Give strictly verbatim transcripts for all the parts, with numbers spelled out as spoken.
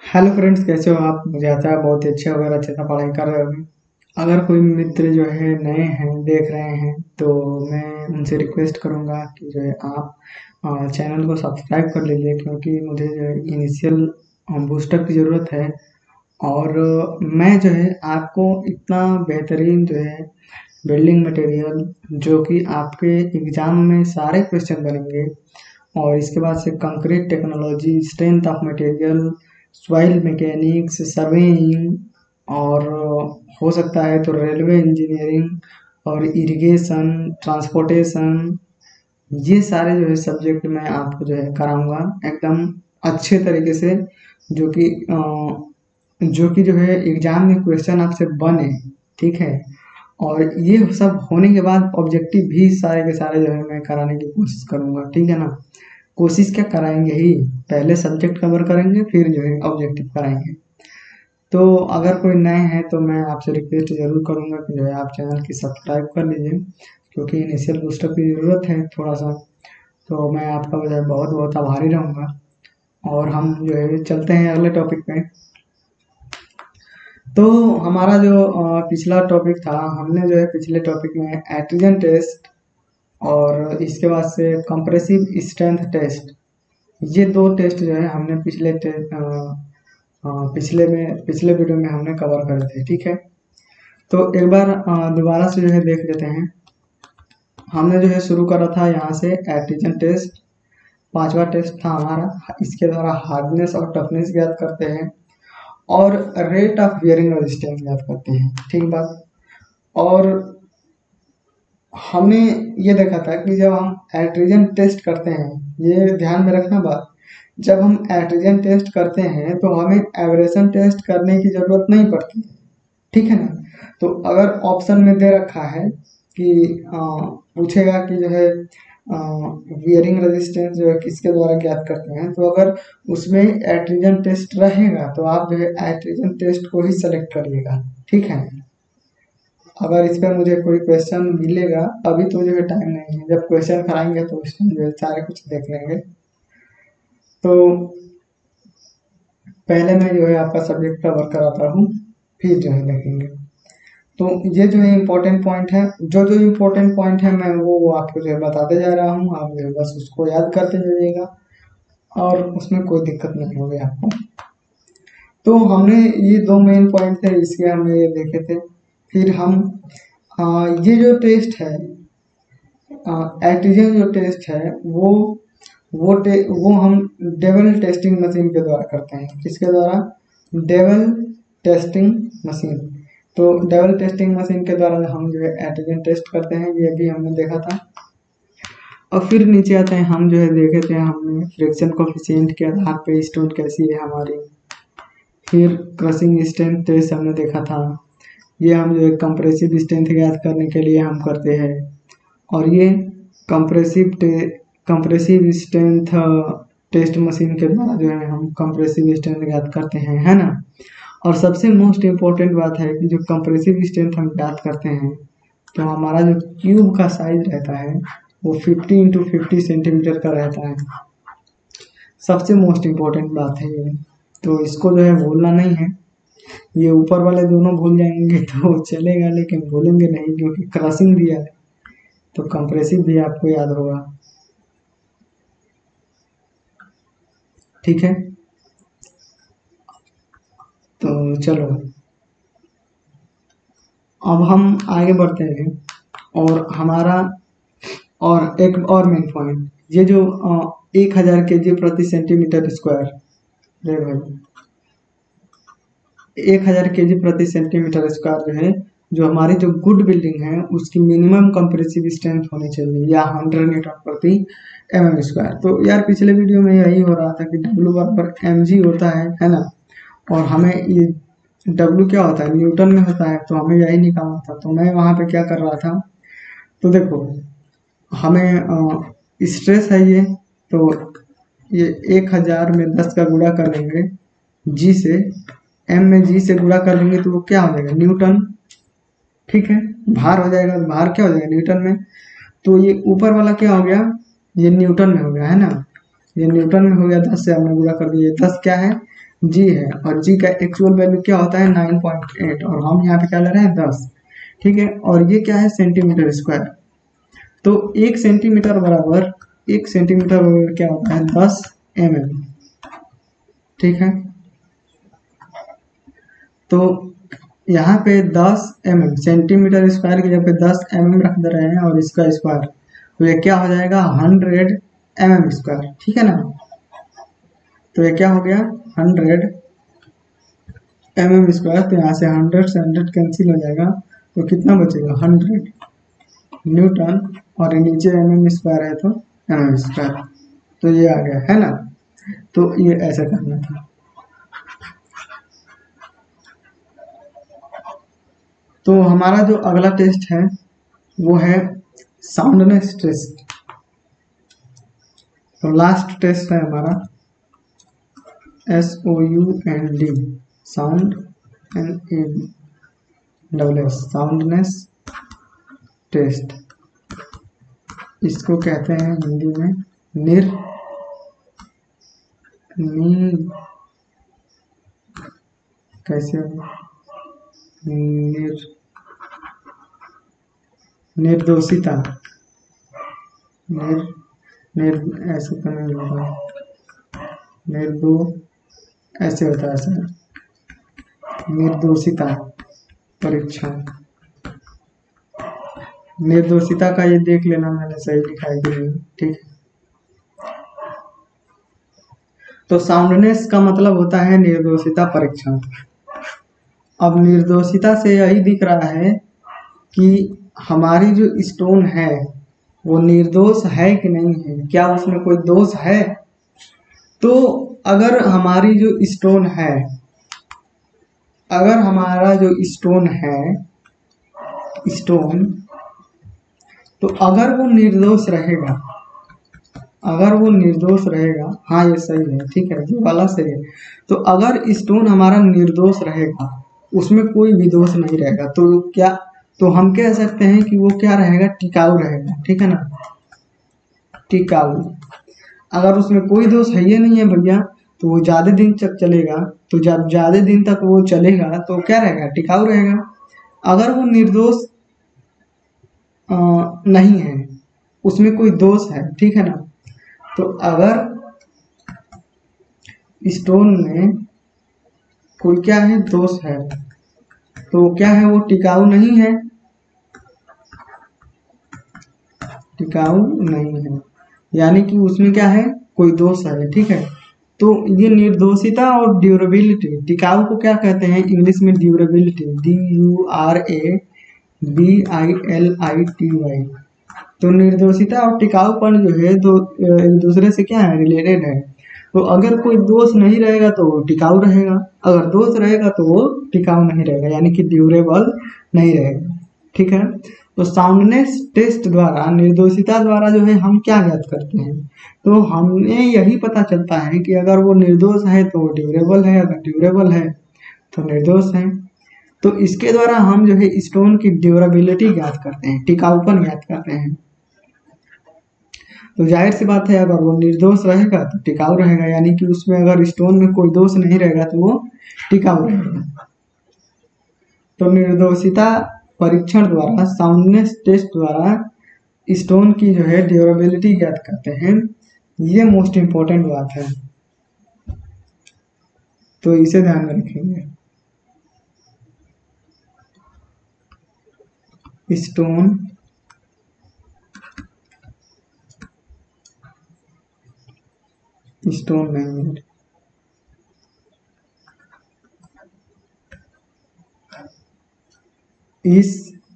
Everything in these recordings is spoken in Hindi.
हेलो फ्रेंड्स, कैसे हो आप? मुझे आता है बहुत ही अच्छे वगैरह अच्छे से पढ़ाई कर रहे होंगे। अगर कोई मित्र जो है नए हैं, देख रहे हैं, तो मैं उनसे रिक्वेस्ट करूंगा कि जो है आप अ, चैनल को सब्सक्राइब कर लीजिए, क्योंकि मुझे जो है इनिशियल बूस्टअप की ज़रूरत है। और अ, मैं जो है आपको इतना बेहतरीन जो है बिल्डिंग मटेरियल, जो कि आपके एग्ज़ाम में सारे क्वेश्चन बनेंगे, और इसके बाद से concrete technology, strength of material, soil mechanics, surveying, और हो सकता है तो रेलवे इंजीनियरिंग और इरिगेशन, ट्रांसपोर्टेशन, ये सारे जो है सब्जेक्ट मैं आपको जो है कराऊंगा एकदम अच्छे तरीके से, जो कि अ, जो कि जो है एग्जाम में क्वेश्चन आपसे बने। ठीक है। और ये सब होने के बाद ऑब्जेक्टिव भी सारे के सारे जो है मैं कराने की कोशिश करूंगा। ठीक है ना? कोशिश क्या, कराएंगे ही। पहले सब्जेक्ट कवर करेंगे, फिर जो है ऑब्जेक्टिव कराएंगे। तो अगर कोई नए हैं तो मैं आपसे रिक्वेस्ट ज़रूर करूंगा कि जो है आप चैनल की सब्सक्राइब कर लीजिए, क्योंकि इनिशियल बूस्टअप की ज़रूरत है थोड़ा सा। तो मैं आपका जो है बहुत बहुत आभारी रहूँगा। और हम जो है चलते हैं अगले टॉपिक पे। तो हमारा जो अ, पिछला टॉपिक था, हमने जो है पिछले टॉपिक में एट्रिजन टेस्ट और इसके बाद से कंप्रेसिव स्ट्रेंथ टेस्ट, ये दो टेस्ट जो है हमने पिछले टे, अ, अ, पिछले में पिछले वीडियो में हमने कवर करे थे। ठीक है। तो एक बार अ, दोबारा से जो है देख लेते हैं। हमने जो है शुरू करा था यहाँ से एट्रिजन टेस्ट। पांचवा टेस्ट था हमारा। इसके द्वारा हार्डनेस और टफनेस ज्ञात करते हैं, और रेट ऑफ बियरिंग रेजिस्टेंस ज्ञात करते हैं। ठीक बात। और हमने ये देखा था कि जब हम एट्रिजन टेस्ट करते हैं, ये ध्यान में रखना बात, जब हम एट्रिजन टेस्ट करते हैं तो हमें एब्रेशन टेस्ट करने की ज़रूरत नहीं पड़ती। ठीक है ना? तो अगर ऑप्शन में दे रखा है कि अ, पूछेगा कि जो है वियरिंग रेजिस्टेंस जो है किसके द्वारा ज्ञात करते हैं, तो अगर उसमें एट्रिजन टेस्ट रहेगा तो आप जो है एट्रिजन टेस्ट को ही सेलेक्ट करिएगा। ठीक है। अगर इस पर मुझे कोई क्वेश्चन मिलेगा, अभी तो जो है टाइम नहीं है, जब क्वेश्चन कराएंगे तो उस टाइम जो है सारे कुछ देख लेंगे। तो पहले मैं जो है आपका सब्जेक्ट कवर कराता हूँ, फिर जो है देखेंगे। तो ये जो है इम्पोर्टेंट पॉइंट है, जो जो इम्पोर्टेंट पॉइंट है मैं वो आपको जो है बताते जा रहा हूँ, आप जो है बस उसको याद करते जाइएगा, और उसमें कोई दिक्कत नहीं होगी आपको। तो हमने ये दो मेन पॉइंट थे, इसके हमने ये देखे थे। फिर हम आ, ये जो टेस्ट है, एंटीजन जो टेस्ट है, वो वो टे, वो हम डेवल टेस्टिंग मशीन के द्वारा करते हैं। किसके द्वारा? Deval testing machine. तो डेवल टेस्टिंग मशीन के द्वारा हम जो है एंटीजन टेस्ट करते हैं, ये भी हमने देखा था। और फिर नीचे आते हैं, हम जो है देखे थे हमने फ्रिक्शन कोफिशिएंट के आधार पे स्टोन कैसी है हमारी। फिर क्रशिंग स्ट्रेंथ टेस्ट हमने देखा था। ये हम जो है कंप्रेसिव स्ट्रेंथ ज्ञात करने के लिए हम करते हैं। और ये कंप्रेसिव टे कंप्रेसिव स्ट्रेंथ टेस्ट मशीन के द्वारा जो है हम कंप्रेसिव स्ट्रेंथ ज्ञात करते हैं, है ना? और सबसे मोस्ट इम्पोर्टेंट बात है कि जो कंप्रेसिव स्ट्रेंथ हम ज्ञात करते हैं, तो हमारा जो क्यूब का साइज रहता है वो फिफ्टी इंटू फिफ्टी सेंटीमीटर का रहता है। सबसे मोस्ट इम्पोर्टेंट बात है ये, तो इसको जो है भूलना नहीं है। ये ऊपर वाले दोनों भूल जाएंगे तो चलेगा, लेकिन भूलेंगे नहीं, क्योंकि क्रशिंग दिया है तो कंप्रेसिव भी आपको याद होगा। ठीक है। तो चलो अब हम आगे बढ़ते हैं। और हमारा और एक और मेन पॉइंट, ये जो एक हजार के जी प्रति सेंटीमीटर स्क्वायर, रे भाई, एक हजार के जी प्रति सेंटीमीटर स्क्वायर जो है, जो हमारी जो गुड बिल्डिंग है उसकी मिनिमम कंप्रेसिव स्ट्रेंथ होनी चाहिए, या हंड्रेड न्यूटन प्रति एम एम स्क्वायर। तो यार पिछले वीडियो में यही हो रहा था कि डब्ल्यू बराबर एम जी होता है है ना? और हमें ये डब्ल्यू क्या होता है, न्यूटन में होता है, तो हमें यही निकालना था। तो मैं वहाँ पे क्या कर रहा था, तो देखो हमें स्ट्रेस है ये, तो ये एक हजार में दस का गुणा कर लेंगे जी से, एम में जी से गुणा कर लेंगे तो वो क्या हो जाएगा, न्यूटन। ठीक है। भार हो जाएगा, भार क्या हो जाएगा, न्यूटन में। तो ये ऊपर वाला क्या हो गया, ये न्यूटन में हो गया, है ना? ये न्यूटन में हो गया, दस से हमने गुणा कर दिया। दस क्या है, जी है, और जी का एक्चुअल वैल्यू क्या होता है नाइन पॉइंट एट, और हम यहाँ पे क्या ले रहे हैं दस। ठीक है, और ये क्या है सेंटीमीटर स्क्वायर। तो एक सेंटीमीटर बराबर एक सेंटीमीटर बराबर क्या होता है दस एम एम। ठीक है, तो यहाँ पे दस एम एम सेंटीमीटर स्क्वायर की जगह पे दस एम एम रख दे रहे हैं और इसका स्क्वायर, तो ये क्या हो जाएगा हंड्रेड एम एम स्क्वायर। ठीक है ना, तो ये क्या हो गया हंड्रेड एम एम स्क्वायर। तो यहाँ से हंड्रेड से हंड्रेड कैंसिल हो जाएगा, तो कितना बचेगा हंड्रेड न्यूटन, और नीचे एम एम स्क्वायर है तो एम एम स्क्वायर, तो ये आ गया है ना। तो ये ऐसा करना था। तो हमारा जो अगला टेस्ट है वो है साउंडनेस टेस्ट। तो लास्ट टेस्ट है हमारा S O U N D sound N A double S soundness test. इसको कहते हैं हिंदी में निर नी कैसे निर निर्दोषिता निर निर ऐसे तो नहीं होगा, निर्दो ऐसे होता है ऐसे निर्दोषिता परीक्षण। निर्दोषिता का ये देख लेना मैंने सही लिखा है कि नहीं। ठीक है, तो साउंडनेस का मतलब होता है निर्दोषिता परीक्षण। अब निर्दोषिता से यही दिख रहा है कि हमारी जो स्टोन है वो निर्दोष है कि नहीं है, क्या उसमें कोई दोष है। तो अगर हमारी जो स्टोन है अगर हमारा जो स्टोन है स्टोन तो अगर वो निर्दोष रहेगा अगर वो निर्दोष रहेगा हाँ ये सही है, ठीक है, ये वाला सही है। तो अगर स्टोन हमारा निर्दोष रहेगा, उसमें कोई भी दोष नहीं रहेगा, तो क्या तो हम कह सकते हैं कि वो क्या रहेगा टिकाऊ रहेगा। ठीक है ना, टिकाऊ। अगर उसमें कोई दोष है ही नहीं है भैया, तो वो ज़्यादा दिन तक चलेगा। तो जब ज़्यादा दिन तक वो चलेगा तो क्या रहेगा टिकाऊ रहेगा। अगर वो निर्दोष नहीं है, उसमें कोई दोष है, ठीक है ना, तो अगर स्टोन में कोई क्या है दोष है तो क्या है वो टिकाऊ नहीं है, टिकाऊ नहीं है, यानी कि उसमें क्या है कोई दोष है। ठीक है, तो ये निर्दोषिता और ड्यूरेबिलिटी, टिकाऊ को क्या कहते हैं इंग्लिश में durability, D U R A B I L I T Y. तो निर्दोषिता और टिकाऊपन जो है तो एक दूसरे से क्या है रिलेटेड है। तो अगर कोई दोष नहीं रहेगा तो वो टिकाऊ रहेगा, अगर दोष रहेगा तो वो टिकाऊ नहीं रहेगा, यानी कि ड्यूरेबल नहीं रहेगा। ठीक है, तो साउंडनेस टेस्ट द्वारा निर्दोषिता द्वारा जो है हम क्या ज्ञात करते हैं, तो हमें यही पता चलता है कि अगर वो निर्दोष है तो वो ड्यूरेबल है, अगर ड्यूरेबल है तो निर्दोष है। तो इसके द्वारा हम जो है स्टोन की ड्यूरेबिलिटी ज्ञात करते हैं, टिकाऊपन ज्ञात करते हैं। तो जाहिर सी बात है अगर वो निर्दोष रहेगा तो टिकाऊ रहेगा, यानी कि उसमें अगर स्टोन में कोई दोष नहीं रहेगा तो वो टिकाऊ रहेगा। तो निर्दोषिता परीक्षण द्वारा साउंडनेस टेस्ट द्वारा स्टोन की जो है ड्यूरेबिलिटी ज्ञात करते हैं, ये मोस्ट इम्पोर्टेंट बात है, तो इसे ध्यान में रखेंगे। स्टोन स्टोन नहीं इस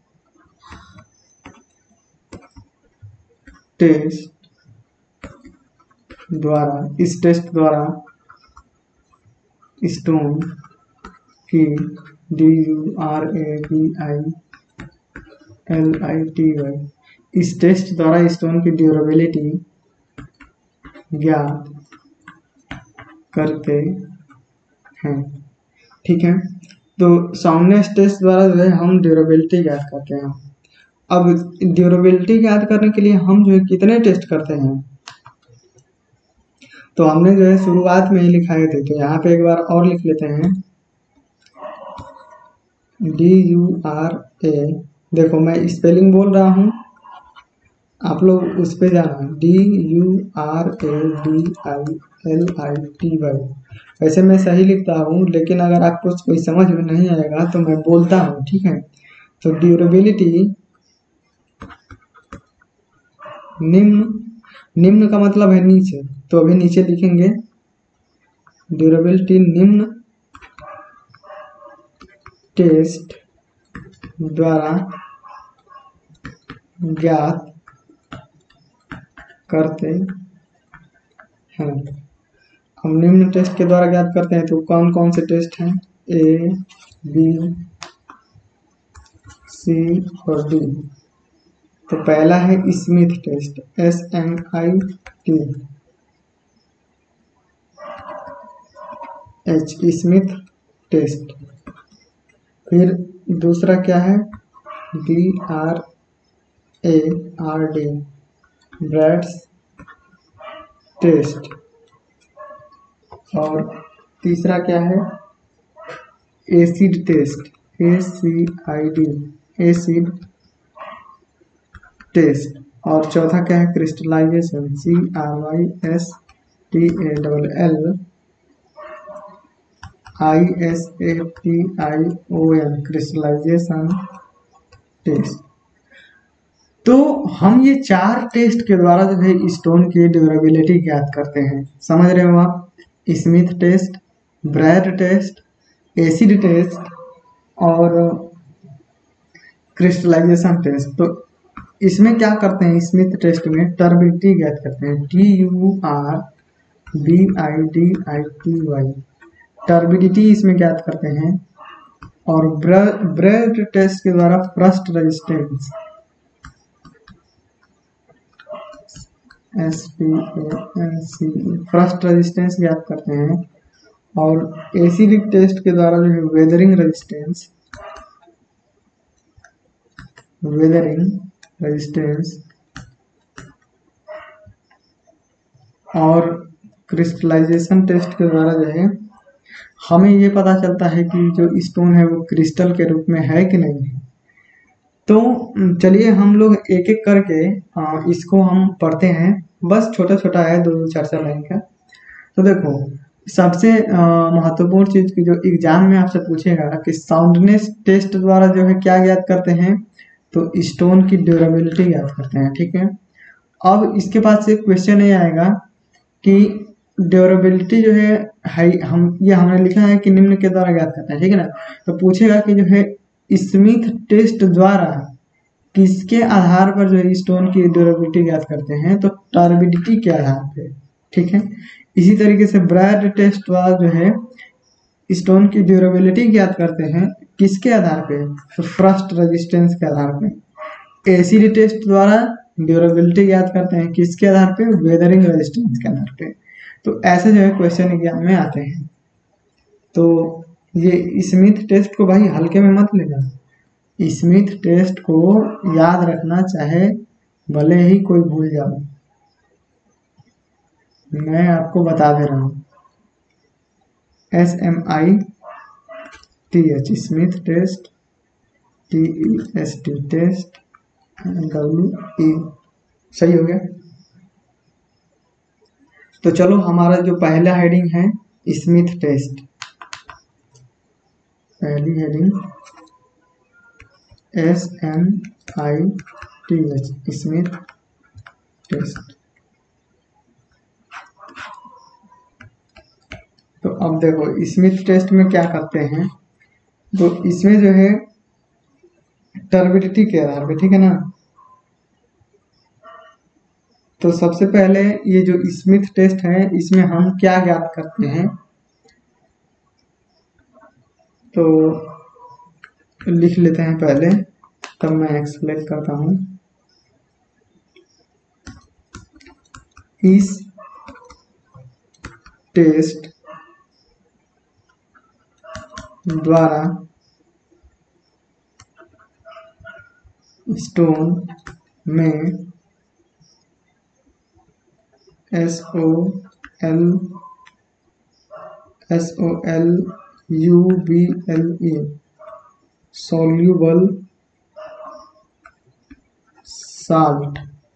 टेस्ट द्वारा इस टेस्ट द्वारा स्टोन की D U R A B I L I T Y इस टेस्ट द्वारा स्टोन की ड्यूरेबिलिटी ज्ञात करते हैं। ठीक है, तो साउंडनेस टेस्ट द्वारा जो है हम ड्यूरेबिलिटी ज्ञात करते हैं। अब ड्यूरेबिलिटी ज्ञात करने के लिए हम जो है कितने टेस्ट करते हैं, तो हमने जो है शुरुआत में ही लिखाए थे, तो यहाँ पे एक बार और लिख लेते हैं डी यू आर ए। देखो मैं स्पेलिंग बोल रहा हूँ, आप लोग उस पे जाना, D U R A D I L I T Y. वैसे मैं सही लिखता हूँ, लेकिन अगर आपको कोई समझ में नहीं आएगा तो मैं बोलता हूँ, ठीक है। तो ड्यूरेबिलिटी, निम्न, निम्न का मतलब है नीचे, तो अभी नीचे लिखेंगे ड्यूरेबिलिटी निम्न टेस्ट द्वारा ज्ञात करते हैं। हम निम्न टेस्ट के द्वारा ज्ञात करते हैं, तो कौन कौन से टेस्ट हैं? ए, बी, सी और डी। तो पहला है Smith test, S M I T H, Smith test. फिर दूसरा क्या है? D R A R D, Brard's test. और तीसरा क्या है? Acid test, A C I D, acid test. और चौथा क्या है? Crystallization, C R Y S T A double L I S A T I O N, crystallization test. तो हम ये चार टेस्ट के द्वारा जो है स्टोन की ड्यूरेबिलिटी ज्ञात करते हैं। समझ रहे हो आप? Smith test, Brard test, acid test और क्रिस्टलाइजेशन टेस्ट। तो इसमें क्या करते हैं? स्मिथ टेस्ट में टर्बिडिटी ज्ञात करते हैं, T U R B I D I T Y, turbidity इसमें ज्ञात करते हैं। और ब्रैड टेस्ट के द्वारा frost resistance, S P N C, frost resistance ज्ञात करते हैं। और एसिडिक टेस्ट के द्वारा जो है वेदरिंग रेजिस्टेंस, वेदरिंग रेजिस्टेंस। और क्रिस्टलाइजेशन टेस्ट के द्वारा जो है हमें ये पता चलता है कि जो स्टोन है वो क्रिस्टल के रूप में है कि नहीं है। तो चलिए हम लोग एक एक करके आ, इसको हम पढ़ते हैं। बस छोटा छोटा है, दो चार चार लाइन का। तो देखो, सबसे महत्वपूर्ण चीज की जो एग्जाम में आपसे पूछेगा कि साउंडनेस टेस्ट द्वारा जो है क्या ज्ञात करते हैं? तो स्टोन की ड्यूरेबिलिटी ज्ञात करते हैं, ठीक है। अब इसके बाद से क्वेश्चन ये आएगा कि ड्यूरेबिलिटी जो है, है हम ये हमने लिखा है कि निम्न के द्वारा ज्ञात करते हैं, ठीक है ना। तो पूछेगा कि जो है स्मिथ टेस्ट द्वारा किसके आधार पर जो है स्टोन की ड्यूरेबिलिटी ज्ञात करते हैं? तो टर्बिडिटी के आधार पे, ठीक है। इसी तरीके से ब्रैड टेस्ट द्वारा जो है स्टोन की ड्यूरेबिलिटी ज्ञात करते हैं किसके आधार पे? तो फ्रस्ट रेजिस्टेंस के आधार पे। एसिड टेस्ट द्वारा ड्यूरेबिलिटी ज्ञात करते हैं किसके आधार पे? वेदरिंग रेजिस्टेंस के आधार पे। तो ऐसे जो है क्वेश्चन एग्जाम में आते हैं। तो ये स्मिथ टेस्ट को भाई हल्के में मत लेना, स्मिथ टेस्ट को याद रखना, चाहे भले ही कोई भूल जाओ। मैं आपको बता दे रहा हूँ, S M I T H, Smith test, T E S T test, W E. सही हो गया। तो चलो, हमारा जो पहला हेडिंग है स्मिथ टेस्ट, पहली heading S M I T H, Smith test. तो अब देखो स्मिथ टेस्ट में क्या करते हैं। तो इसमें जो है टर्बिडिटी के आधार पे, ठीक है ना। तो सबसे पहले ये जो स्मिथ टेस्ट है इसमें हम क्या ज्ञात करते हैं? तो लिख लेते हैं पहले, तब मैं एक्सप्लेन करता हूँ। इस टेस्ट द्वारा स्टोन में S O L S O L U B L E, soluble salt,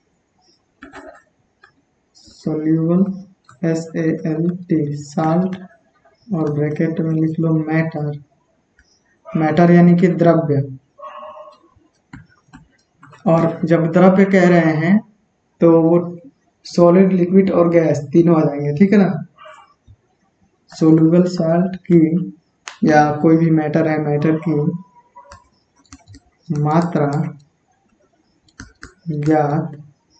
soluble S A L T salt, और ब्रैकेट में लिख लो मैटर, मैटर यानी कि द्रव्य। और जब द्रव्य कह रहे हैं तो वो सॉलिड, लिक्विड और गैस तीनों आ जाएंगे, ठीक है ना। सोल्यूबल साल्ट की या कोई भी मैटर है, मैटर की मात्रा ज्ञात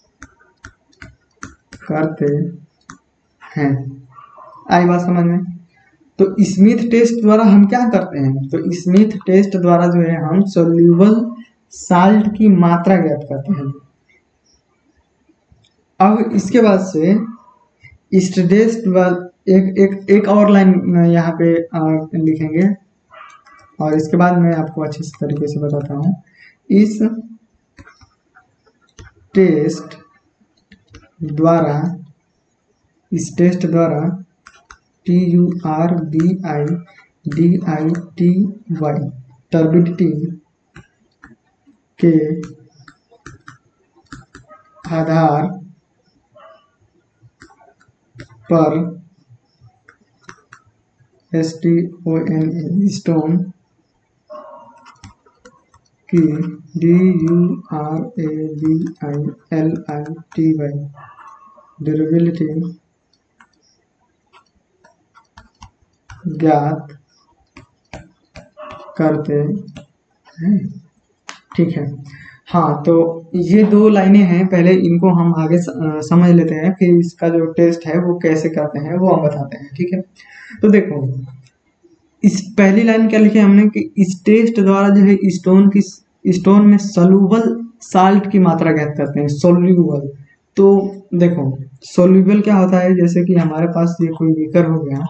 करते हैं। आई बात समझ में। तो स्मिथ टेस्ट द्वारा हम क्या करते हैं, तो स्मिथ टेस्ट द्वारा जो है हम सोल्यूबल साल्ट की मात्रा ज्ञात करते हैं। अब इसके बाद से इस टेस्ट बाद एक एक एक और लाइन यहाँ पे लिखेंगे, और इसके बाद मैं आपको अच्छे तरीके से बताता हूँ। इस टेस्ट द्वारा, इस टेस्ट द्वारा T U R B I D I T Y, turbidity के आधार पर S T O N A, stone की D U R A B I L I T Y durability ज्ञात करते हैं, ठीक है। हाँ, तो ये दो लाइनें हैं, पहले इनको हम आगे समझ लेते हैं, फिर इसका जो टेस्ट है वो कैसे करते हैं वो हम बताते हैं, ठीक है। तो देखो, इस पहली लाइन क्या लिखे हमने कि इस टेस्ट द्वारा जो है स्टोन की स्टोन में सोल्यूबल साल्ट की मात्रा ज्ञात करते हैं। सोल्यूबल, तो देखो सोल्यूबल क्या होता है, जैसे कि हमारे पास ये कोई बीकर हो गया,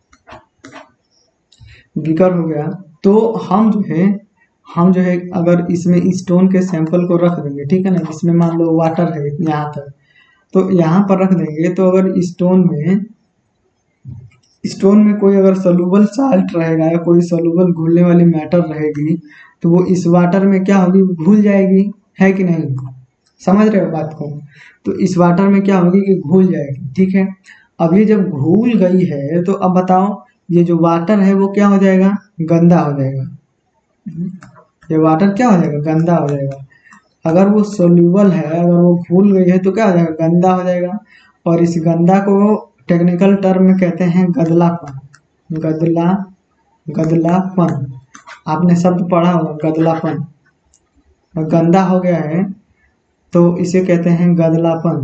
बीकर हो गया तो हम जो है हम जो है अगर इसमें स्टोन के सैंपल को रख देंगे, ठीक है ना, इसमें मान लो वाटर है यहाँ तक, तो यहाँ पर रख देंगे, तो अगर स्टोन में स्टोन में कोई अगर सोल्यूबल साल्ट रहेगा या कोई सोल्यूबल घुलने वाली मैटर रहेगी, तो वो इस वाटर में क्या होगी, घुल जाएगी, है कि नहीं, समझ रहे हो बात को। तो इस वाटर में क्या होगी कि घुल जाएगी, ठीक है। अब ये जब घुल गई है तो अब बताओ ये जो वाटर है वो क्या हो जाएगा, गंदा हो जाएगा। ये वाटर क्या हो जाएगा, गंदा हो जाएगा। अगर वो सोल्यूबल है, अगर वो घुल गई है तो क्या हो जाएगा, गंदा हो जाएगा। और इस गंदा को टेक्निकल टर्म में कहते हैं गदलापन, गदला गदलापन, आपने शब्द पढ़ा होगा गदलापन। गंदा हो गया है तो इसे कहते हैं गदलापन,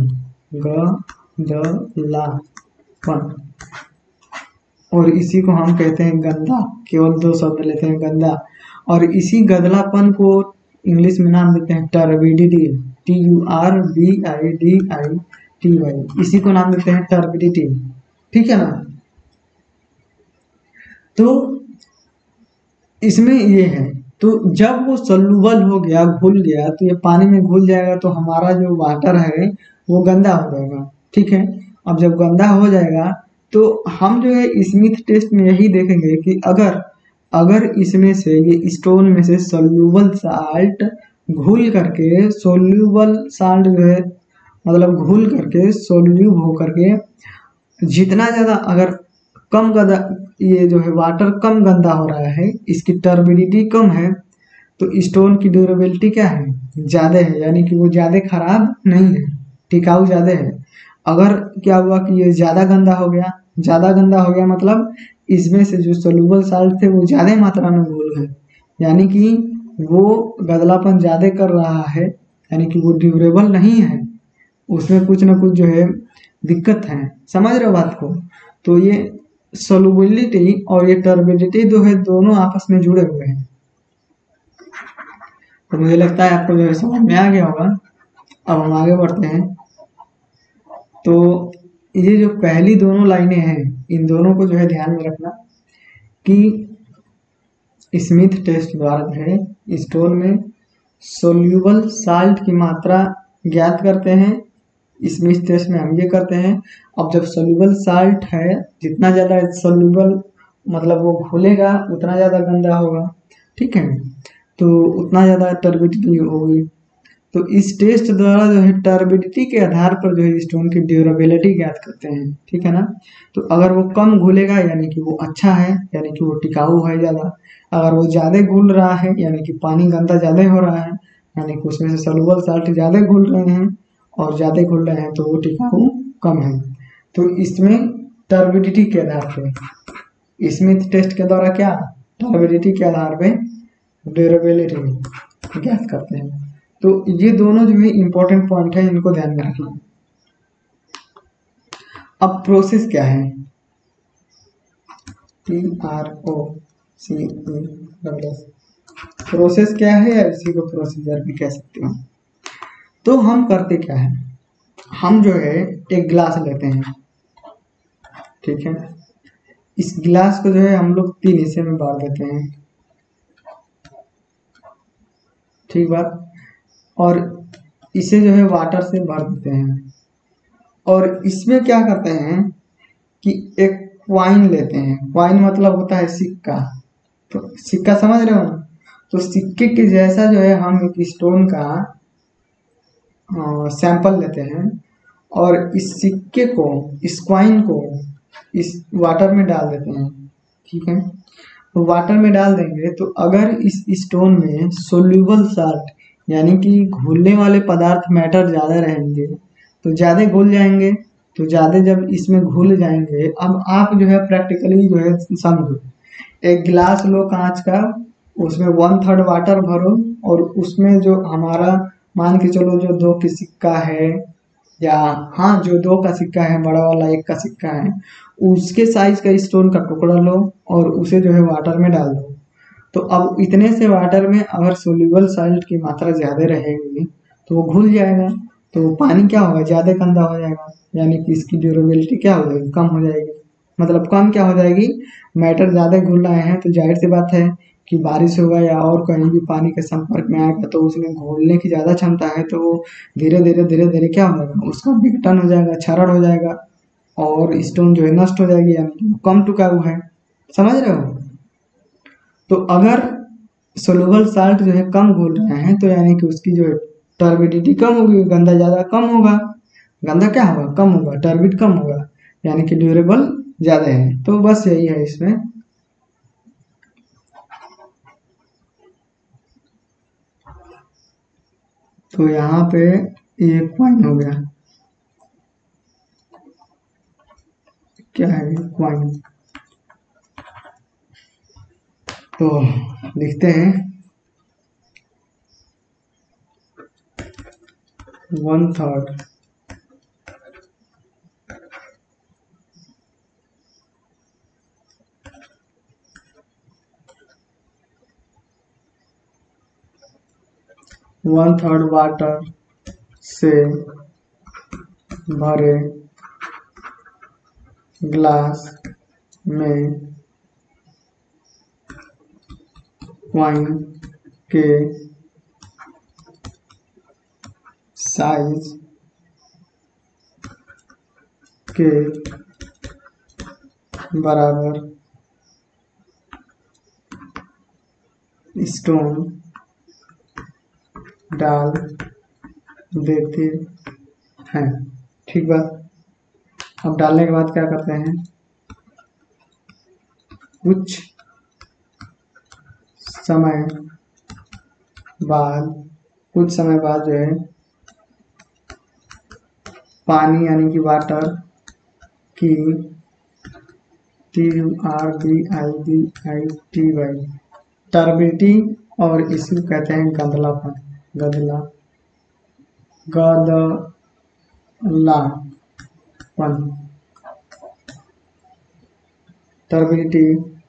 गदलापन। और इसी को हम कहते हैं गंदा, केवल दो शब्द लेते हैं, गंदा। और इसी गदलापन को इंग्लिश में नाम देते हैं turbidity, T U R B I D I T Y, इसी को नाम देते हैं टर्बिडिटी, ठीक है ना। तो इसमें ये है, तो जब वो सोल्यूबल हो गया, घुल गया, तो ये पानी में घुल जाएगा, तो हमारा जो वाटर है वो गंदा हो जाएगा, ठीक है। अब जब गंदा हो जाएगा तो हम जो है स्मिथ टेस्ट में यही देखेंगे कि अगर अगर इसमें से ये स्टोन में से सोल्यूबल साल्ट घुल करके, सोल्यूबल साल्ट जो है मतलब घुल करके सोल्यूब हो करके जितना ज़्यादा अगर कम गंदा, ये जो है वाटर कम गंदा हो रहा है, इसकी टर्बिडिटी कम है, तो स्टोन की ड्यूरेबिलिटी क्या है, ज़्यादा है, यानी कि वो ज़्यादा खराब नहीं है, टिकाऊ ज़्यादा है। अगर क्या हुआ कि ये ज़्यादा गंदा हो गया, ज़्यादा गंदा हो गया मतलब इसमें से जो सोल्यूबल साल्ट थे वो ज़्यादा मात्रा में घुल गए, यानी कि वो गदलापन ज़्यादा कर रहा है, यानी कि वो ड्यूरेबल नहीं है, उसमें कुछ ना कुछ जो है दिक्कत है, समझ रहे हो बात को। तो ये सोल्यूबिलिटी और ये टर्बिडिटी जो है दोनों आपस में जुड़े हुए हैं। तो मुझे लगता है आपको जो है समझ में आ गया होगा। अब हम आगे बढ़ते हैं। तो ये जो पहली दोनों लाइनें हैं, इन दोनों को जो है ध्यान में रखना कि स्मिथ टेस्ट द्वारा जो है स्टोन में सोल्यूबल साल्ट की मात्रा ज्ञात करते हैं इसमें इस टेस्ट में हम ये करते हैं। अब जब सोल्यूबल साल्ट है, जितना ज़्यादा सोल्यूबल मतलब वो घुलेगा उतना ज़्यादा गंदा होगा, ठीक है, तो उतना ज़्यादा टर्बिडिटी होगी। तो इस टेस्ट द्वारा जो है टर्बिडिटी के आधार पर जो है स्टोन की ड्यूरेबिलिटी ज्ञात करते हैं, ठीक है ना। तो अगर वो कम घुलेगा यानी कि वो अच्छा है, यानी कि वो टिकाऊ है ज़्यादा। अगर वो ज़्यादा घुल रहा है यानी कि पानी गंदा ज़्यादा हो रहा है, यानी कि उसमें से सॉल्युबल साल्ट ज़्यादा घुल रहे हैं और ज़्यादा घुल रहे हैं तो वो टिकाऊ कम है। तो इसमें टर्बिडिटी के आधार पे स्मिथ टेस्ट के द्वारा क्या टर्बिडिटी के आधार पे ड्यूरेबिलिटी ज्ञात करते हैं। तो ये दोनों जो है इम्पोर्टेंट पॉइंट है, इनको ध्यान में रखना। अब प्रोसेस क्या है, P R O C E double S, process क्या है या इसी को प्रोसीजर भी कह सकते हो। तो हम करते क्या है, हम जो है एक गिलास लेते हैं, ठीक है, इस गिलास को जो है हम लोग तीन हिस्से में बांट देते हैं, ठीक बात, और इसे जो है वाटर से भर देते हैं। और इसमें क्या करते हैं कि एक क्वाइन लेते हैं, क्वाइन मतलब होता है सिक्का, तो सिक्का समझ रहे हो ना, तो सिक्के के जैसा जो है हम एक स्टोन का सैंपल लेते हैं और इस सिक्के को, इस क्वाइन को इस वाटर में डाल देते हैं, ठीक है। तो वाटर में डाल देंगे तो अगर इस स्टोन में सोल्यूबल साल्ट यानी कि घुलने वाले पदार्थ मैटर ज़्यादा रहेंगे तो ज़्यादा घुल जाएंगे, तो ज़्यादा जब इसमें घुल जाएंगे, अब आप जो है प्रैक्टिकली जो है समझो, एक गिलास लो कांच का, उसमें वन थर्ड वाटर भरो और उसमें जो हमारा मान के चलो जो दो की सिक्का है, या हाँ जो दो का सिक्का है बड़ा वाला एक का सिक्का है, उसके साइज का स्टोन का टुकड़ा लो और उसे जो है वाटर में डाल दो। तो अब इतने से वाटर में अगर सोल्यूबल साल्ट की मात्रा ज़्यादा रहेगी तो वो घुल जाएगा, तो वो पानी क्या होगा ज़्यादा गंदा हो जाएगा, यानी कि इसकी ड्यूरेबिलिटी क्या हो जाएगी कम हो जाएगी। मतलब कम क्या हो जाएगी, मैटर ज़्यादा घुल रहे हैं तो जाहिर सी बात है कि बारिश होगा या और कहीं भी पानी के संपर्क में आएगा तो उसमें घोलने की ज़्यादा क्षमता है, तो वो धीरे धीरे धीरे धीरे क्या हो जाएगा, उसका विघटन हो जाएगा, क्षरण हो जाएगा और स्टोन जो है नष्ट हो जाएगी, यानी कि कम टिकाऊ है। समझ रहे हो। तो अगर सोल्यूबल साल्ट जो है कम घुल रहे हैं तो यानी कि उसकी जो है टर्बिडिटी कम होगी, गंदा ज़्यादा कम होगा, गंदा क्या होगा कम होगा, टर्बिड कम होगा, यानी कि ड्यूरेबल ज़्यादा है। तो बस यही है इसमें। तो यहाँ पे ये क्वाइन हो गया, क्या है ये क्वाइन, तो लिखते हैं one third one third water से भरे ग्लास में क्वाइन के साइज के बराबर स्टोन डाल देते हैं, ठीक बात। अब डालने के बाद क्या करते हैं, कुछ समय बाद कुछ समय बाद जो है पानी यानी कि वाटर की T U R B I B I T Y turbidity, और इसी को कहते हैं गंधलापन, गंधला गंधलापन, टर्बिडिटी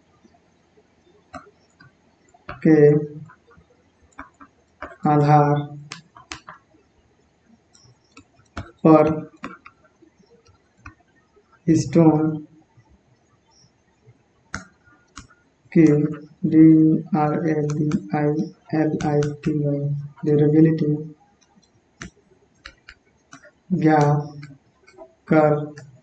के आधार पर स्टोन की D R L D I L I T Y durability ज्ञात कर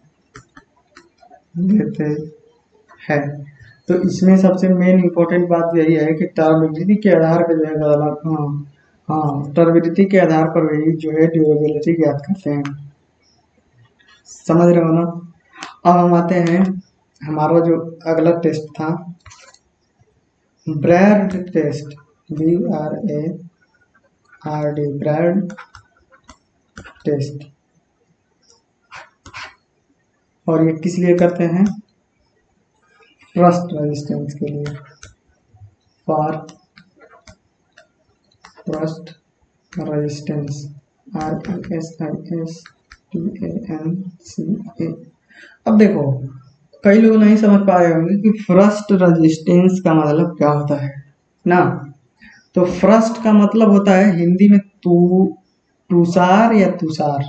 देते हैं। तो इसमें सबसे मेन इम्पोर्टेंट बात यही है कि टर्बिडिटी के आधार पर जो है गलत, हाँ हाँ टर्बिडिटी के आधार पर वही जो है ड्यूरेबिलिटी ज्ञात करते हैं। समझ रहे हो ना। अब हम आते हैं, हमारा जो अगला टेस्ट था Brard test, B R A R D, Brard test. और ये किस लिए करते हैं? फ्रस्ट रेजिस्टेंस के लिए, for frost resistance, R E S I S T A N C A. अब देखो, कई लोग नहीं समझ पा रहे होंगे कि फ्रस्ट रेजिस्टेंस का मतलब क्या होता है ना। तो फ्रस्ट का मतलब होता है हिंदी में तू तुषार या तुषार।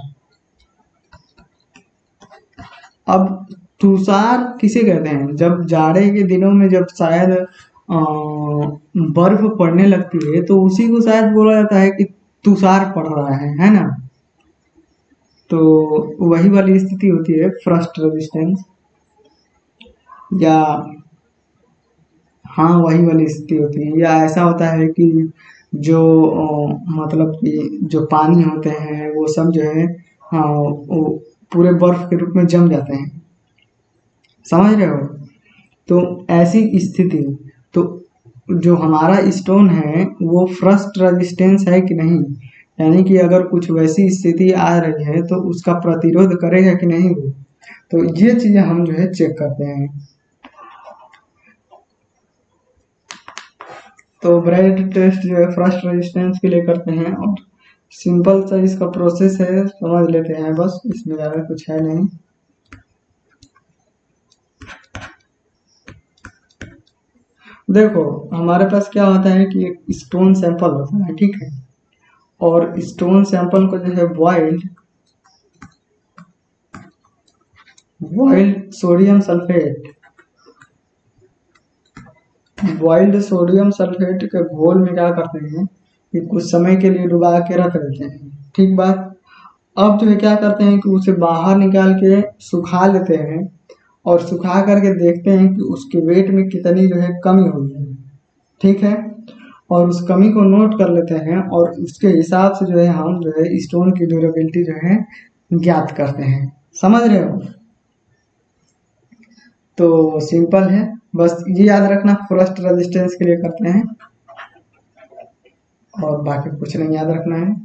अब तुषार किसे कहते हैं? जब जाड़े के दिनों में जब शायद अ, बर्फ पड़ने लगती है तो उसी को शायद बोला जाता है कि तुषार पड़ रहा है है ना। तो वही वाली स्थिति होती है फ्रस्ट रेजिस्टेंस, या हाँ वही वाली स्थिति होती है। या ऐसा होता है कि जो अ, मतलब कि जो पानी होते हैं वो सब जो है हाँ वो पूरे बर्फ के रूप में जम जाते हैं। समझ रहे हो। तो ऐसी स्थिति, तो जो हमारा स्टोन है वो फ्रस्ट रेजिस्टेंस है कि नहीं, यानी कि अगर कुछ वैसी स्थिति आ रही है तो उसका प्रतिरोध करेगा कि नहीं वो। तो ये चीजें हम जो है चेक करते हैं। तो ब्राइट टेस्ट जो है फ्रस्ट रेजिस्टेंस के लिए करते हैं, और सिंपल सा इसका प्रोसेस है, समझ लेते हैं बस, इसमें ज़्यादा कुछ है नहीं। देखो हमारे पास क्या होता है कि एक स्टोन सैंपल होता है, ठीक है, और स्टोन सैंपल को जो है boiled boiled sodium sulphate boiled sodium sulphate के घोल में क्या करते हैं कि कुछ समय के लिए डुबा के रख देते हैं, ठीक बात। अब जो है क्या करते हैं कि उसे बाहर निकाल के सुखा लेते हैं, और सुखा करके देखते हैं कि उसके वेट में कितनी जो है कमी हुई है, ठीक है। और उस कमी को नोट कर लेते हैं, और उसके हिसाब से जो है हम जो है स्टोन की ड्यूरेबिलिटी जो है ज्ञात करते हैं। समझ रहे हो। तो सिंपल है, बस ये याद रखना फ्रस्ट रेजिस्टेंस के लिए करते हैं, और बाकी कुछ नहीं याद रखना है।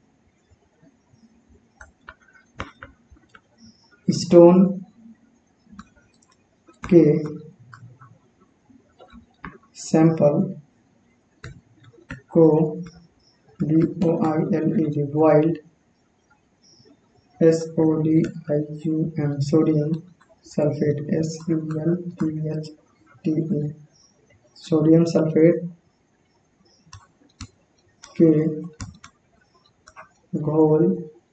स्टोन के सैंपल को D O I L E D boiled, S O D I U M sodium sulphate, S U L T H T A sodium sulphate के घोल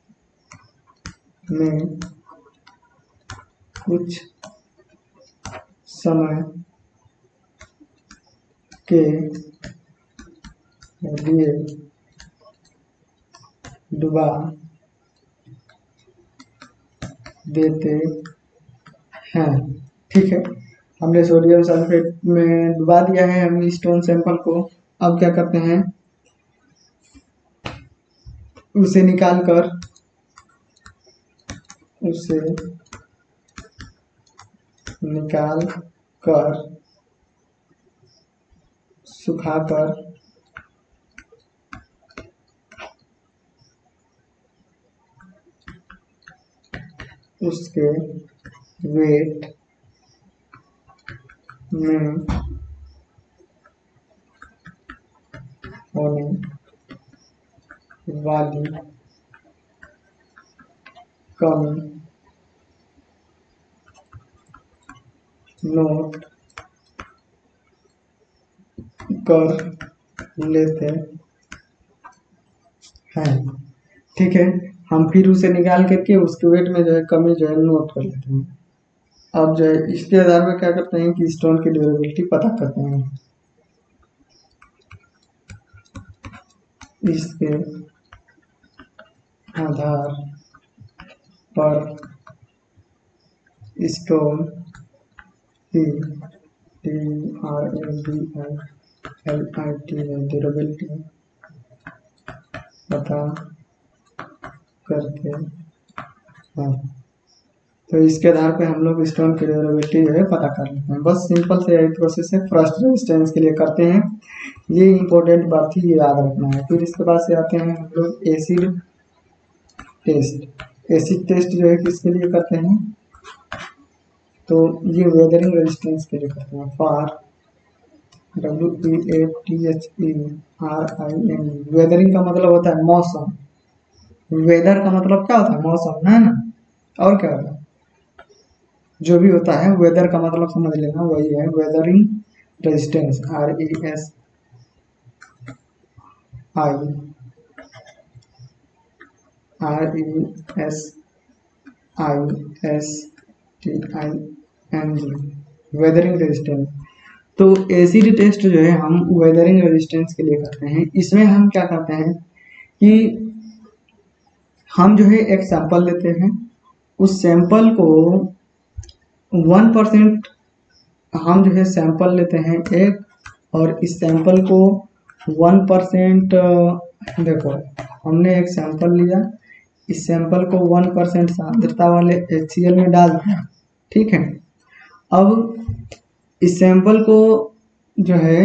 में कुछ समय के लिए डुबा देते हैं, ठीक है। हमने सोडियम सल्फेट में डुबा दिया है हम स्टोन सैंपल को। अब क्या करते हैं, उसे निकाल कर उसे निकाल कर सुखाकर उसके वेट में होने वाली कमी नोट कर लेते हैं, ठीक है। हम फिर उसे निकाल करके उसके वेट में जो है कमी जो है नोट कर लेते हैं। अब जो है इसके आधार पर क्या करते हैं कि स्टोन की ड्यूरेबिलिटी पता करते हैं। इसके आधार पर स्टोन की T R A B I L I T में ड्यूरेबिलिटी पता करते हैं। तो इसके आधार पे हम लोग स्टोन की ड्यूरेबिलिटी जो है पता कर लेते हैं। बस सिंपल से यही प्रोसेस है, फर्स्ट रेजिस्टेंस के लिए करते हैं, ये इंपॉर्टेंट बात थी, ये याद रखना है। फिर इसके बाद से आते हैं हम लोग एसिड टेस्ट। एसिड टेस्ट जो है किसके लिए करते हैं, तो ये वेदरिंग रेजिस्टेंस के लिए करते हैं। For W E A T H E R I N, weathering का मतलब होता है मौसम। वेदर का मतलब क्या होता है, मौसम है ना, और क्या होता है, जो भी होता है वेदर का मतलब समझ लेना, वही है weathering resistance. R E S I R E S I S T I N G, weathering resistance. तो एसिड टेस्ट जो है हम वेदरिंग रेजिस्टेंस के लिए करते हैं। इसमें हम क्या करते हैं कि हम जो है एक सैंपल लेते हैं, उस सैंपल को वन परसेंट हम जो है सैंपल लेते हैं एक, और इस सैंपल को वन परसेंट, देखो हमने एक सैंपल लिया, इस सैंपल को वन परसेंट सांद्रता वाले एच सी एल में डाल दिया, ठीक है। अब इस सैंपल को जो है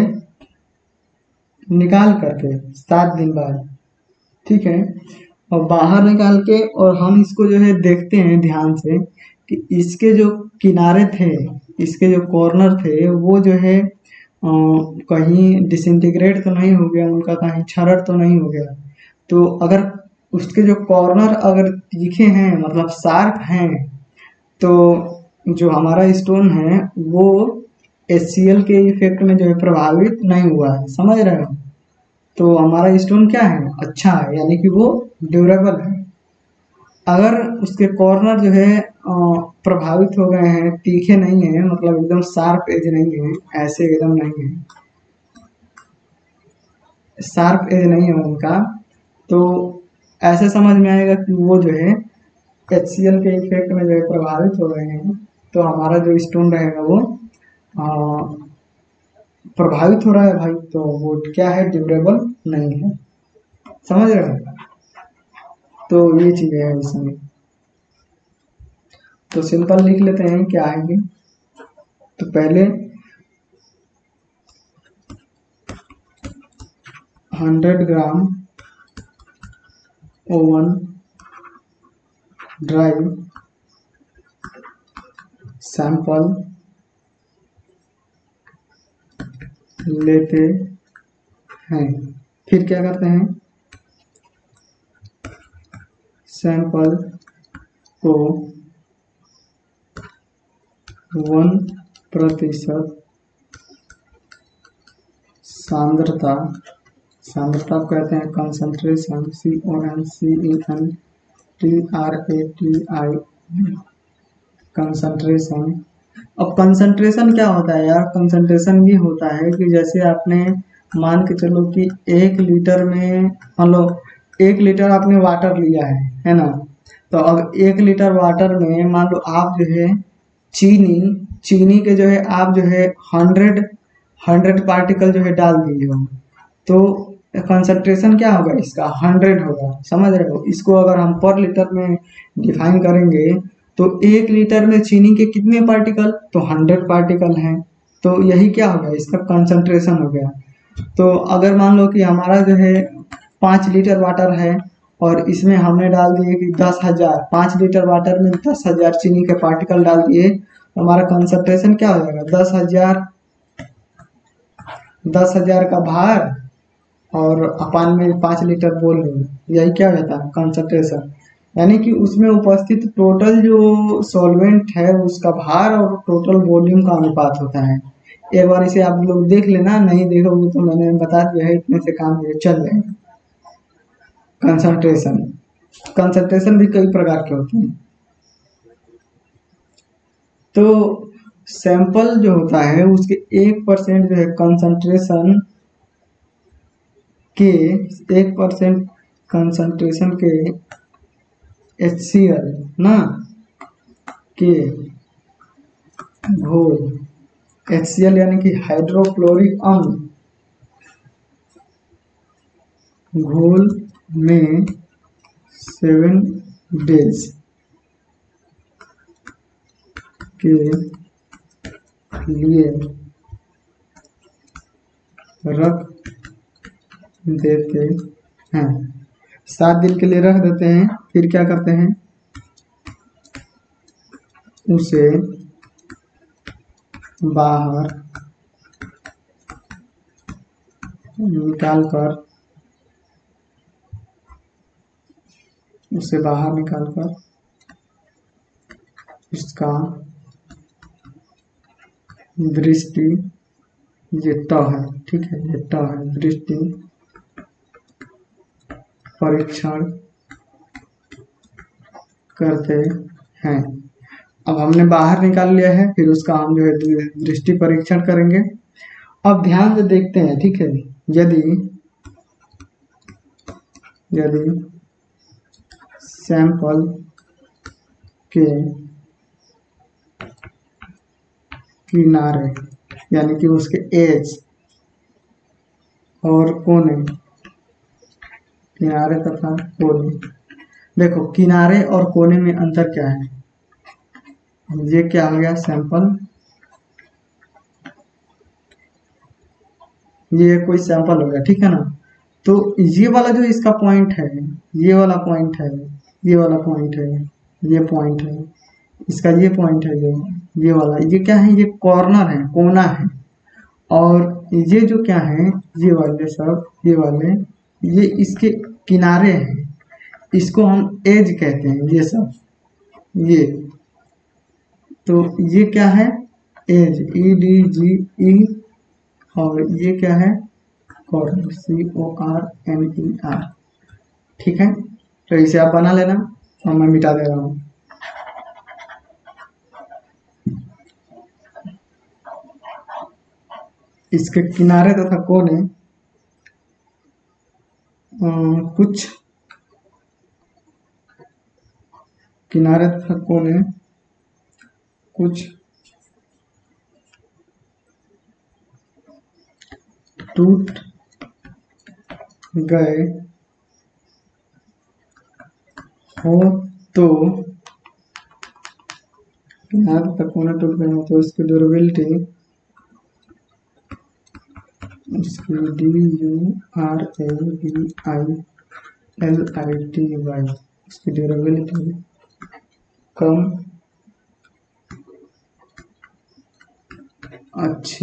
निकाल करके सात दिन बाद, ठीक है, और बाहर निकाल के, और हम इसको जो है देखते हैं ध्यान से कि इसके जो किनारे थे, इसके जो कॉर्नर थे, वो जो है आ, कहीं डिसइंटीग्रेट तो नहीं हो गया उनका, कहीं क्षरण तो नहीं हो गया। तो अगर उसके जो कॉर्नर अगर तीखे हैं, मतलब शार्प हैं, तो जो हमारा स्टोन है वो एच सी एल के इफेक्ट में जो है प्रभावित नहीं हुआ है, समझ रहे हो। तो हमारा स्टोन क्या है, अच्छा है, यानी कि वो ड्यूरेबल है। अगर उसके कॉर्नर जो है प्रभावित हो गए हैं, तीखे नहीं है, मतलब एकदम शार्प एज नहीं है, ऐसे एकदम नहीं है, शार्प एज नहीं है उनका, तो ऐसे समझ में आएगा कि वो जो है एच सी एल के इफेक्ट में जो है प्रभावित हो गए हैं। तो हमारा जो स्टोन रहेगा वो आ, प्रभावित हो रहा है भाई, तो वो क्या है, ड्यूरेबल नहीं है, समझ रहे हो। तो ये चीजें हैं इसमें, तो सिंपल लिख लेते हैं क्या आएंगे। तो पहले hundred gram oven dry sample लेते हैं। फिर क्या करते हैं, सैंपल को वन प्रतिशत सांद्रता, सांद्रता कहते हैं concentration, C O N C E N T R A T I, concentration. अब कंसंट्रेशन क्या होता है यार, कंसंट्रेशन ये होता है कि जैसे आपने मान के चलो कि एक लीटर में, मान लो एक लीटर आपने वाटर लिया है है ना, तो अब एक लीटर वाटर में मान लो आप जो है चीनी चीनी के जो है आप जो है हंड्रेड हंड्रेड पार्टिकल जो है डाल दिए हो, तो कंसंट्रेशन क्या होगा इसका, हंड्रेड होगा, समझ रहे हो। इसको अगर हम पर लीटर में डिफाइन करेंगे तो एक लीटर में चीनी के कितने पार्टिकल, तो हंड्रेड पार्टिकल हैं, तो यही क्या हो गया, इसका कंसंट्रेशन हो गया। तो अगर मान लो कि हमारा जो है पाँच लीटर वाटर है, और इसमें हमने डाल दिए कि दस हजार पाँच लीटर वाटर में दस हजार चीनी के पार्टिकल डाल दिए, तो हमारा कंसंट्रेशन क्या हो जाएगा, दस हजार दस हजार का भार और अपान में पाँच लीटर बोल रही, यही क्या रहता है कंसंट्रेशन, यानी कि उसमें उपस्थित टोटल जो सॉल्वेंट है उसका भार और टोटल वॉल्यूम का अनुपात होता है। एक बार इसे आप लोग देख लेना, नहीं देखोगे तो मैंने बता दिया है, इतने से काम ये चल जाएगा। कंसंट्रेशन कंसंट्रेशन भी कई प्रकार के होते हैं। तो सैंपल जो होता है उसके एक परसेंट जो है कंसंट्रेशन के एक परसेंट कंसंट्रेशन के एच सी एल ना के घोल, एच सी एल यानी कि हाइड्रोक्लोरिक अम्ल घोल में सेवन डेज के लिए रख देते हैं, सात दिन के लिए रख देते हैं, फिर क्या करते हैं, उसे बाहर निकाल कर उसे बाहर निकाल कर इसका दृष्टि, ये ट है, ठीक है, ये ट है, दृष्टि परीक्षण करते हैं। अब हमने बाहर निकाल लिया है, फिर उसका हम जो है दृष्टि परीक्षण करेंगे। अब ध्यान से देखते हैं, ठीक है, यदि यदि सैंपल के किनारे यानी कि उसके एज और कोने, किनारे तथा कोने, देखो किनारे और कोने में अंतर क्या है, ये क्या हो गया, सैंपल, ये कोई सैंपल हो गया, ठीक है ना। तो ये वाला जो इसका पॉइंट है, ये वाला पॉइंट है, ये वाला पॉइंट है, ये पॉइंट है, इसका ये पॉइंट है, ये ये वाला, ये क्या है, ये कॉर्नर है, कोना है। और ये जो क्या है, ये वाले सब, ये वाले, ये इसके किनारे हैं, इसको हम एज कहते हैं, ये सब, ये तो ये क्या है, एज, ई डी जी ई, और ये क्या है, corner, C O R N E R, ठीक है। तो इसे आप बना लेना और मैं मिटा दे रहा हूँ। इसके किनारे तथा तो कोने कुछ किनारे तथा तो कोने कुछ टूट गए हो तो किनारे तथा कोने टूट गए हो तो इसकी ड्यूरेबिलिटी, इसकी D U R A B I L I T Y, इसकी ड्यूरेबिलिटी कम अच्छी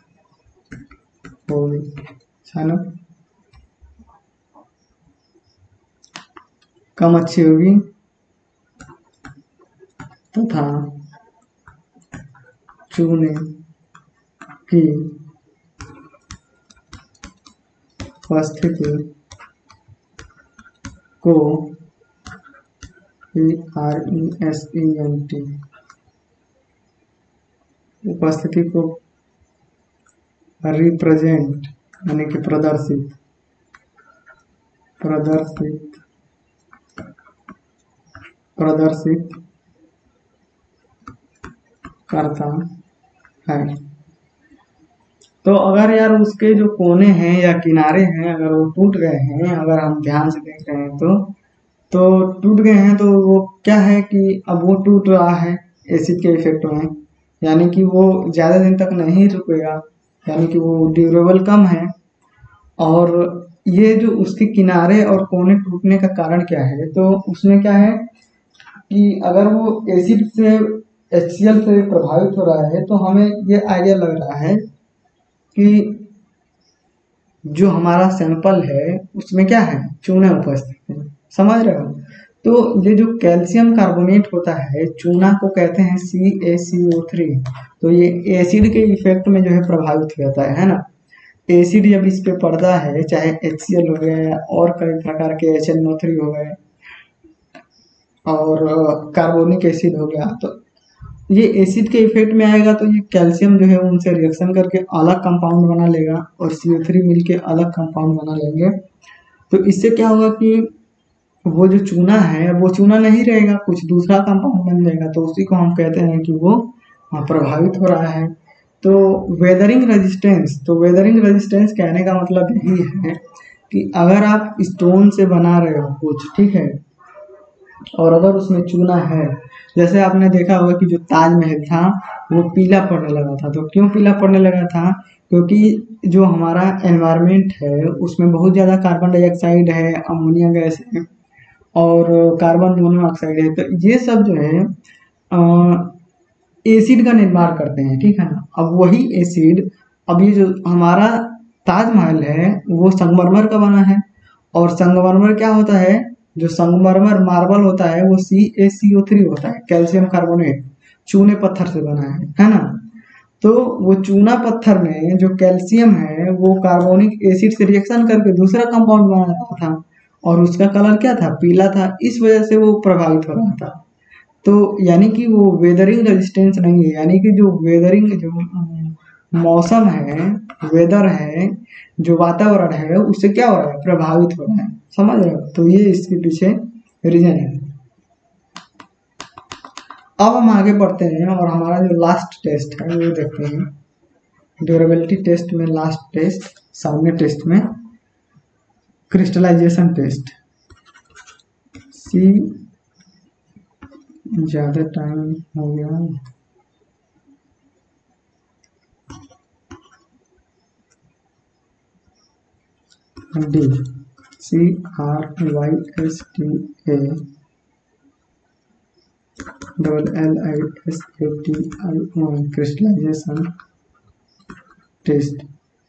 होगी, है ना, कम अच्छी होगी तथा चूने की उपस्थिति को P R E S E N T, उपस्थिति को रिप्रेजेंट यानी कि प्रदर्शित प्रदर्शित प्रदर्शित करता है। तो अगर यार उसके जो कोने हैं या किनारे हैं अगर वो टूट गए हैं, अगर हम ध्यान से देख रहे हैं तो तो टूट गए हैं, तो वो क्या है कि अब वो टूट रहा है एसिड के इफेक्ट में, यानी कि वो ज़्यादा दिन तक नहीं रुकेगा, यानी कि वो ड्यूरेबल कम है। और ये जो उसके किनारे और कोने टूटने का कारण क्या है, तो उसमें क्या है कि अगर वो एसिड से एच सी एल से प्रभावित हो रहा है, तो हमें ये आइडिया लग रहा है कि जो हमारा सैंपल है उसमें क्या है, चूना उपस्थित है, समझ रहे हो। तो ये जो कैल्शियम कार्बोनेट होता है, चूना को कहते हैं सी ए सी ओ थ्री, तो ये एसिड के इफेक्ट में जो है प्रभावित हो जाता है, है ना। एसिड जब इस पे पड़ता है, चाहे एच सी एल हो गया और कई प्रकार के एच एन ओ थ्री हो गए और कार्बोनिक एसिड हो गया, तो ये एसिड के इफेक्ट में आएगा, तो ये कैल्शियम जो है उनसे रिएक्शन करके अलग कंपाउंड बना लेगा और सी ओ थ्री मिलके अलग कंपाउंड बना लेंगे। तो इससे क्या होगा कि वो जो चूना है वो चूना नहीं रहेगा, कुछ दूसरा कंपाउंड बन जाएगा, तो उसी को हम कहते हैं कि वो हाँ, प्रभावित हो रहा है। तो वेदरिंग रेजिस्टेंस, तो वेदरिंग रेजिस्टेंस कहने का मतलब यही है कि अगर आप स्टोन से बना रहे हो कुछ, ठीक है, और अगर उसमें चूना है, जैसे आपने देखा होगा कि जो ताजमहल था वो पीला पड़ने लगा था। तो क्यों पीला पड़ने लगा था? क्योंकि जो हमारा एनवायरनमेंट है उसमें बहुत ज़्यादा कार्बन डाइऑक्साइड है, अमोनिया गैस है और कार्बन मोनोऑक्साइड है। तो ये सब जो है एसिड का निर्माण करते हैं, ठीक है ना। अब वही एसिड, अब ये जो हमारा ताजमहल है वो संगमरमर का बना है, और संगमरमर क्या होता है, जो संगमरमर मार्बल होता है वो सी ए सी ओ थ्री होता है, कैल्शियम कार्बोनेट, चूने पत्थर से बना है है ना। तो वो चूना पत्थर में जो कैल्शियम है वो कार्बोनिक एसिड से रिएक्शन करके दूसरा कंपाउंड बना रहा था, और उसका कलर क्या था, पीला था, इस वजह से वो प्रभावित हो रहा था। तो यानी कि वो वेदरिंग रेजिस्टेंस नहीं है, यानी कि जो वेदरिंग जो मौसम है, वेदर है, जो वातावरण है उससे क्या हो रहा है, प्रभावित हो रहा है, समझ रहे हो। तो ये इसके पीछे रीजन है। अब हम आगे बढ़ते हैं और हमारा जो लास्ट टेस्ट है वो देखते हैं। ड्यूरेबिलिटी टेस्ट में लास्ट टेस्ट, सामने टेस्ट में क्रिस्टलाइजेशन टेस्ट। सी ज़्यादा टाइम हो गया, D C R Y S T A double L I S A T I O crystallization test.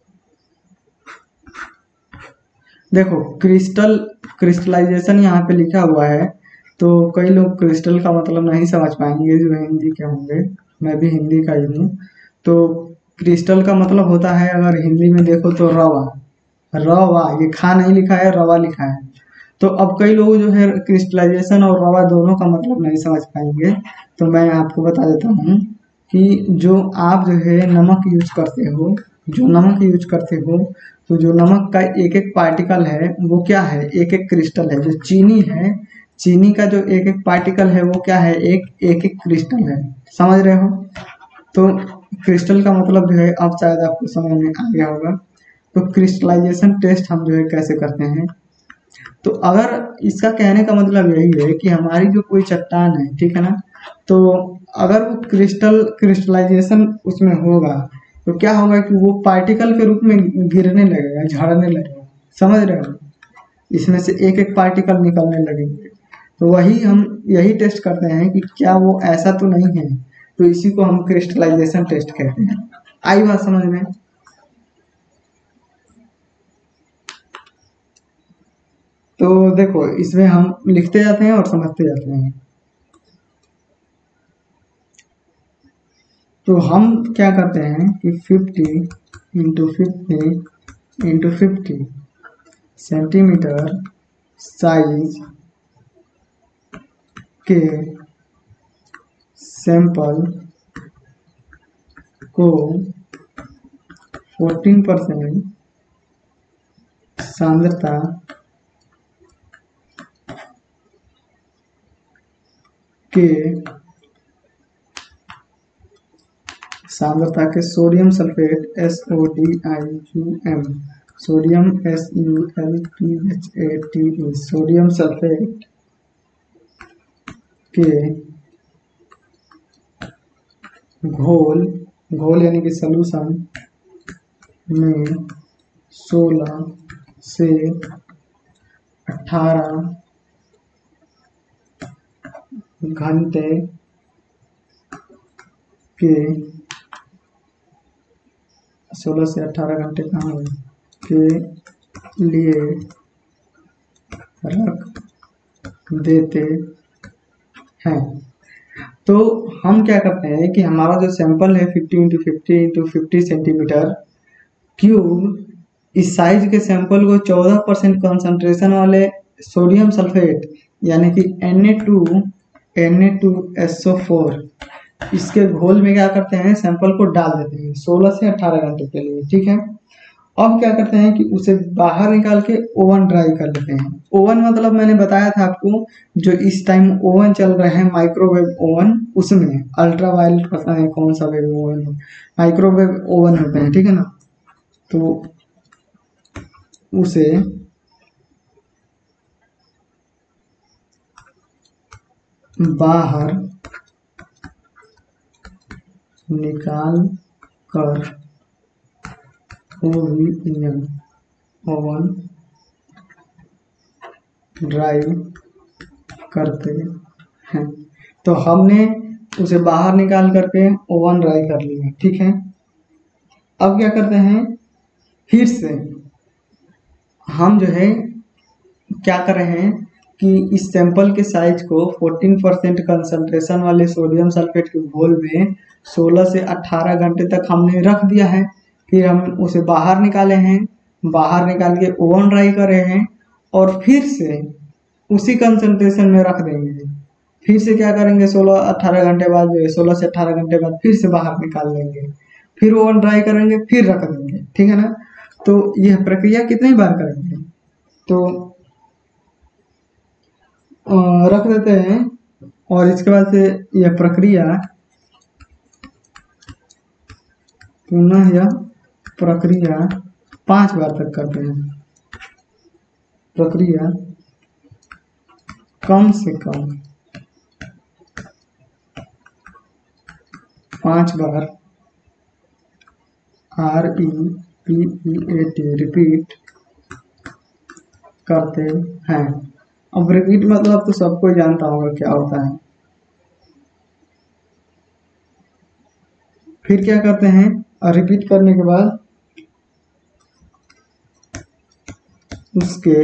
देखो क्रिस्टल, क्रिस्टलाइजेशन यहाँ पे लिखा हुआ है, तो कई लोग क्रिस्टल का मतलब नहीं समझ पाएंगे जो हिंदी के होंगे, मैं भी हिंदी का ही हूँ। तो क्रिस्टल का मतलब होता है, अगर हिंदी में देखो तो रवा, रवा, ये खा नहीं लिखा है, रवा लिखा है। तो अब कई लोग जो है क्रिस्टलाइजेशन और रवा दोनों का मतलब नहीं समझ पाएंगे, तो मैं आपको बता देता हूँ कि जो आप जो है नमक यूज करते हो, जो नमक यूज करते हो, तो जो नमक का एक एक पार्टिकल है वो क्या है, एक एक क्रिस्टल है। जो चीनी है, चीनी का जो एक एक पार्टिकल है वो क्या है, एक एक एक क्रिस्टल है, समझ रहे हो। तो क्रिस्टल का मतलब जो है अब शायद आपको समझ में आ गया होगा। तो क्रिस्टलाइजेशन टेस्ट हम जो है कैसे करते हैं, तो अगर इसका कहने का मतलब यही है कि हमारी जो कोई चट्टान है, ठीक है ना, तो अगर वो क्रिस्टल क्रिस्टलाइजेशन उसमें होगा तो क्या होगा कि वो पार्टिकल के रूप में गिरने लगेगा, झड़ने लगेगा, समझ रहे हो, इसमें से एक एक पार्टिकल निकलने लगेंगे। तो वही हम यही टेस्ट करते हैं कि क्या वो ऐसा तो नहीं है, तो इसी को हम क्रिस्टलाइजेशन टेस्ट कहते हैं। आई बात समझ में। तो देखो इसमें हम लिखते जाते हैं और समझते जाते हैं। तो हम क्या करते हैं कि fifty into fifty into fifty centimetre size के सैंपल को फोर्टीन परसेंट सांद्रता के सांद्रता के sodium sulphate S O D I U M, sodium S U L P H A T E, sodium sulphate के घोल, घोल यानी कि सॉल्यूशन में सोलह से अठारह घंटे के, सोलह से अठारह घंटे कहाँ है, के लिए रख देते हैं। तो हम क्या करते हैं कि हमारा जो सैंपल है fifty into fifty into fifty centimetre cube, इस साइज के सैंपल को चौदह परसेंट कंसंट्रेशन वाले सोडियम सल्फेट यानी कि N A two N A two S O four इसके घोल में क्या करते हैं, सैंपल को डाल देते हैं सोलह से अठारह घंटे के लिए, ठीक है। अब क्या करते हैं कि उसे बाहर निकाल के ओवन ड्राई कर लेते हैं। ओवन मतलब मैंने बताया था आपको, जो इस टाइम ओवन चल रहे हैं माइक्रोवेव ओवन, उसमें अल्ट्रा वायलेट पता है कौन सा वेव ओवन है, माइक्रोवेव ओवन होते हैं, ठीक है ना। तो उसे बाहर निकाल कर ओवन ओवन ड्राई करते हैं। तो हमने उसे बाहर निकाल करके ओवन ड्राई कर लिया, ठीक है। अब क्या करते हैं, फिर से हम जो है क्या कर रहे हैं कि इस सैंपल के साइज को चौदह परसेंट कंसंट्रेशन वाले सोडियम सल्फेट के घोल में सोलह से अठारह घंटे तक हमने रख दिया है। फिर हम उसे बाहर निकाले हैं, बाहर निकाल के ओवन ड्राई कर रहे हैं और फिर से उसी कंसंट्रेशन में रख देंगे। फिर से क्या करेंगे, सोलह अठारह घंटे बाद जो है सोलह से अठारह घंटे बाद फिर से बाहर निकाल लेंगे, फिर ओवन ड्राई करेंगे, फिर रख देंगे, ठीक है ना। तो यह प्रक्रिया कितनी बार करेंगे, तो रख देते हैं और इसके बाद से यह प्रक्रिया पुनः यह प्रक्रिया पांच बार तक करते हैं। प्रक्रिया कम से कम पांच बार R E P E A T repeat करते हैं। अब रिपीट मतलब तो सबको जानता होगा क्या होता है। फिर क्या करते हैं, रिपीट करने के बाद उसके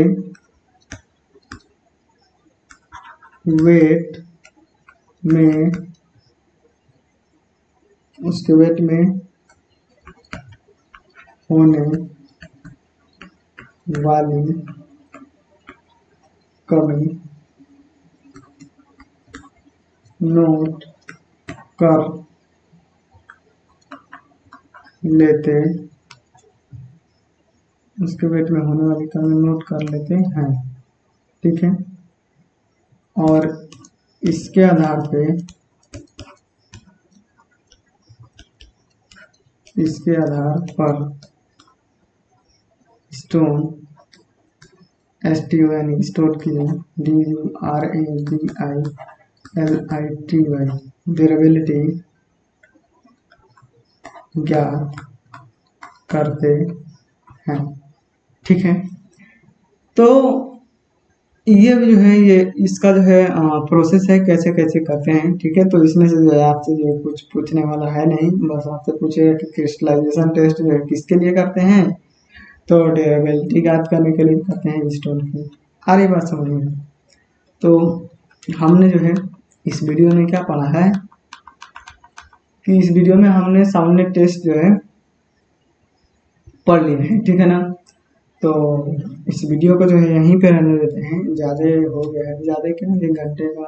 वेट में उसके वेट में होने वाली कमी नोट कर लेते उसके वेट में होने वाली कमी नोट कर लेते हैं, ठीक है। और इसके आधार पे इसके आधार पर stone S T O N store किए D U R A B I L I T Y durability ज्ञात करते हैं, ठीक है। तो ये जो है ये इसका जो है प्रोसेस है कैसे कैसे करते हैं, ठीक है। तो इसमें से जो है आपसे जो है कुछ पूछने वाला है नहीं, बस आपसे पूछेगा कि क्रिस्टलाइजेशन टेस्ट जो है किसके लिए करते हैं, तो ड्यूरेबिलिटी ज्ञात करने के लिए करते हैं स्टोन की। आ रही बात समझ में। तो हमने जो है इस वीडियो में क्या पढ़ा है कि इस वीडियो में हमने साउंड टेस्ट जो है पढ़ लिए हैं, ठीक है ना। तो इस वीडियो को जो है यहीं पे रहने देते हैं, ज़्यादा हो गया है, ज़्यादा क्या एक घंटे का।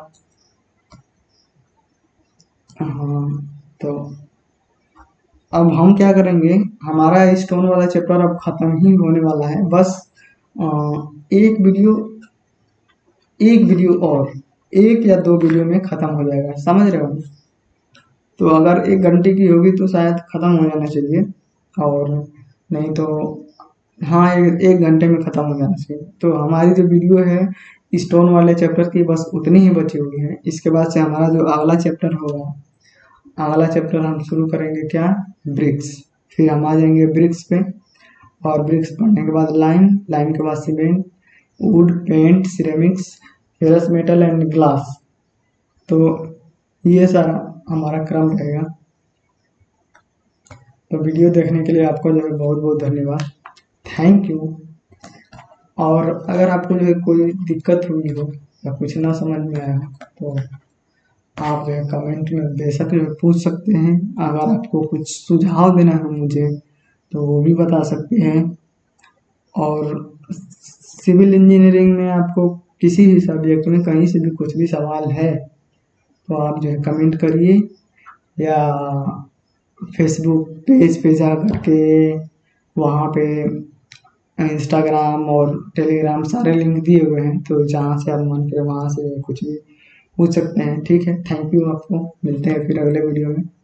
हाँ, तो अब हम क्या करेंगे, हमारा स्टोन वाला चैप्टर अब ख़त्म ही होने वाला है। बस एक वीडियो एक वीडियो और एक या दो वीडियो में ख़त्म हो जाएगा, समझ रहे हो। तो अगर एक घंटे की होगी तो शायद ख़त्म हो जाना चाहिए, और नहीं तो हाँ एक, एक घंटे में ख़त्म हो जाना चाहिए। तो हमारी जो वीडियो है स्टोन वाले चैप्टर की बस उतनी ही बची हुई है। इसके बाद से हमारा जो अगला चैप्टर होगा, अगला चैप्टर हम शुरू करेंगे क्या, ब्रिक्स। फिर हम आ जाएंगे ब्रिक्स पे, और ब्रिक्स पढ़ने के बाद लाइन, लाइन के बाद cement, wood, paint, ceramics, ferrous metal and glass. तो ये सारा हमारा क्रम रहेगा। तो वीडियो देखने के लिए आपको जो है बहुत बहुत धन्यवाद, थैंक यू। और अगर आपको जो है कोई दिक्कत हुई हो या कुछ ना समझ में आया हो तो आप जो है कमेंट में बेशक जो है पूछ सकते हैं। अगर आपको कुछ सुझाव देना है मुझे तो वो भी बता सकते हैं। और सिविल इंजीनियरिंग में आपको किसी भी सब्जेक्ट में कहीं से भी कुछ भी सवाल है तो आप जो है कमेंट करिए, या फेसबुक पेज पे जा करके वहाँ पे इंस्टाग्राम और टेलीग्राम सारे लिंक दिए हुए हैं, तो जहाँ से आप मन करे वहाँ से कुछ भी पूछ सकते हैं। ठीक है, थैंक यू, आपको मिलते हैं फिर अगले वीडियो में।